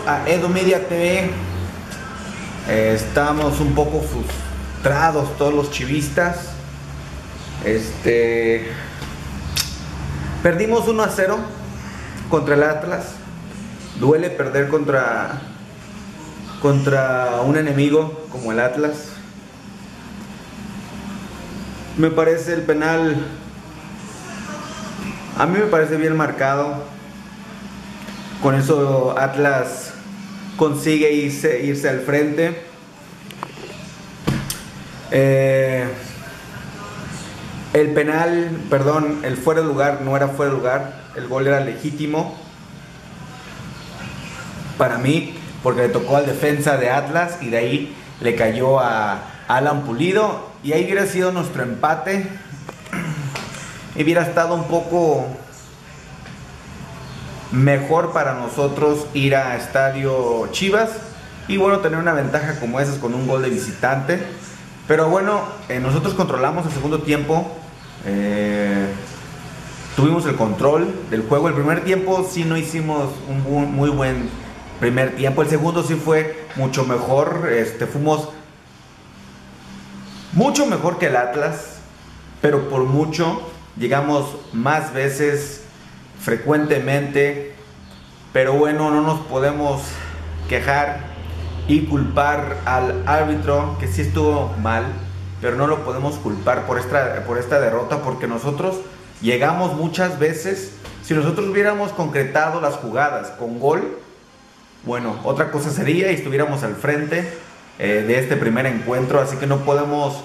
a Edo Media TV. Estamos un poco frustrados todos los chivistas. Perdimos 1-0 contra el Atlas. Duele perder contra un enemigo como el Atlas. Me parece el penal, a mí me parece bien marcado. Con eso Atlas consigue irse al frente. El penal, perdón, el fuera de lugar no era fuera de lugar. El gol era legítimo para mí, porque le tocó al defensa de Atlas y de ahí le cayó a Alan Pulido. Y ahí hubiera sido nuestro empate. Y hubiera estado un poco mejor para nosotros ir a Estadio Chivas y bueno, tener una ventaja como esas con un gol de visitante. Pero bueno, nosotros controlamos el segundo tiempo. Tuvimos el control del juego. El primer tiempo sí no hicimos un muy buen primer tiempo. El segundo sí fue mucho mejor. Fuimos mucho mejor que el Atlas, pero por mucho. Llegamos más veces, frecuentemente, pero bueno, no nos podemos quejar y culpar al árbitro, que sí estuvo mal, pero no lo podemos culpar por esta derrota, porque nosotros llegamos muchas veces. Si nosotros hubiéramos concretado las jugadas con gol, bueno, otra cosa sería y estuviéramos al frente de este primer encuentro. Así que no podemos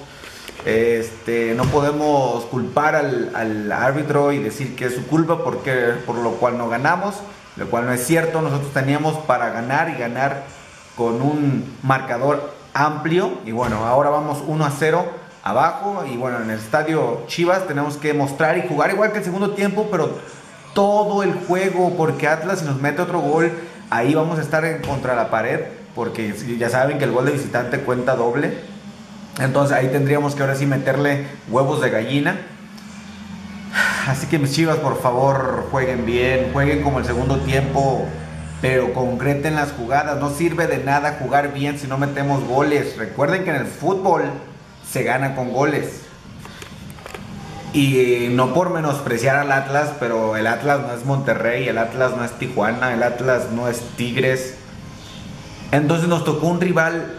culpar al árbitro y decir que es su culpa por lo cual no ganamos, lo cual no es cierto. Nosotros teníamos para ganar y ganar con un marcador amplio. Y bueno, ahora vamos 1-0 abajo. Y bueno, en el Estadio Chivas tenemos que mostrar y jugar igual que el segundo tiempo, pero todo el juego, porque Atlas, si nos mete otro gol, ahí vamos a estar contra la pared, porque ya saben que el gol de visitante cuenta doble. Entonces ahí tendríamos que ahora sí meterle huevos de gallina. Así que mis Chivas, por favor, jueguen bien, jueguen como el segundo tiempo, pero concreten las jugadas. No sirve de nada jugar bien si no metemos goles. Recuerden que en el fútbol se gana con goles. Y no por menospreciar al Atlas, pero el Atlas no es Monterrey, el Atlas no es Tijuana, el Atlas no es Tigres. Entonces nos tocó un rival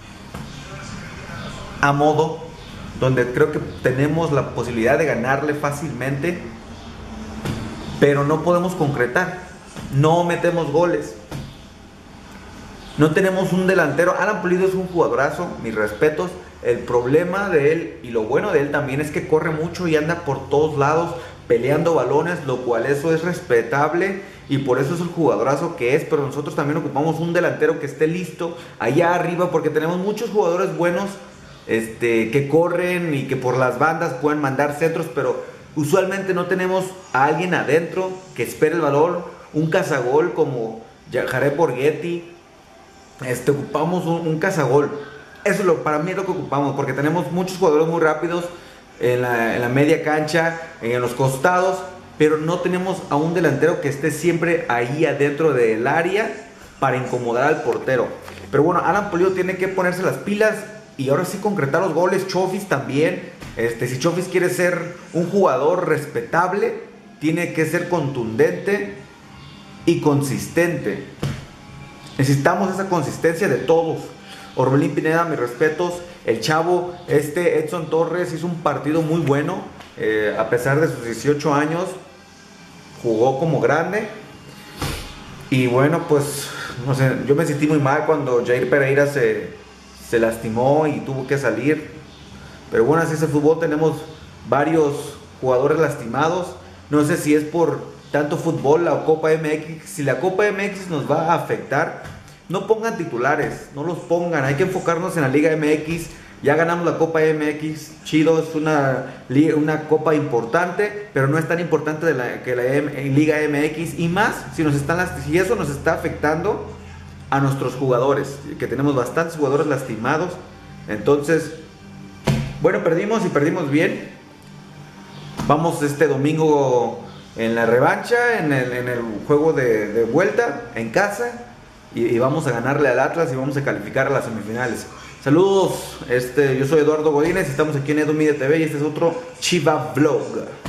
a modo, donde creo que tenemos la posibilidad de ganarle fácilmente, pero no podemos concretar, no metemos goles, no tenemos un delantero. Alan Pulido es un jugadorazo, mis respetos. El problema de él y lo bueno de él también es que corre mucho y anda por todos lados peleando balones, lo cual eso es respetable y por eso es el jugadorazo que es. Pero nosotros también ocupamos un delantero que esté listo allá arriba, porque tenemos muchos jugadores buenos que corren y que por las bandas pueden mandar centros, pero usualmente no tenemos a alguien adentro que espere el balón, un cazagol como Jared Borghetti. Ocupamos un cazagol. Eso para mí es lo que ocupamos, porque tenemos muchos jugadores muy rápidos en la media cancha, en los costados, pero no tenemos a un delantero que esté siempre ahí adentro del área para incomodar al portero. Pero bueno, Alan Pulido tiene que ponerse las pilas y ahora sí concretar los goles. Chofis también. Si Chofis quiere ser un jugador respetable, tiene que ser contundente y consistente. Necesitamos esa consistencia de todos. Orbelín Pineda, mis respetos. El chavo, Edson Torres hizo un partido muy bueno. A pesar de sus 18 años, jugó como grande. Y bueno, pues, no sé, yo me sentí muy mal cuando Jair Pereira se lastimó y tuvo que salir. Pero bueno, así es el fútbol. Tenemos varios jugadores lastimados. No sé si es por tanto fútbol, la Copa MX. Si la Copa MX nos va a afectar, no pongan titulares, no los pongan. Hay que enfocarnos en la Liga MX. Ya ganamos la Copa MX, chido, es una copa importante, pero no es tan importante que la Liga MX. Y más si eso nos está afectando a nuestros jugadores, que tenemos bastantes jugadores lastimados. Entonces, bueno, perdimos y perdimos bien. Vamos este domingo en la revancha, en el juego de vuelta, en casa. y vamos a ganarle al Atlas y vamos a calificar a las semifinales. Saludos, yo soy Eduardo Godínez y estamos aquí en Edu Media TV y este es otro Chiva Vlog.